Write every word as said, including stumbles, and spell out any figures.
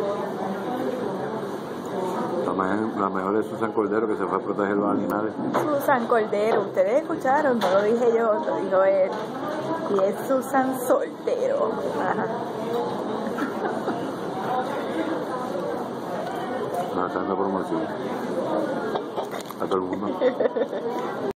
La mejor, la mejor es Susan Cordero, que se fue a proteger los animales. Susan Cordero, ustedes escucharon, no lo dije yo, lo dijo él. Y es Susan Soltero. Ajá. No, está dando promoción a todo el mundo.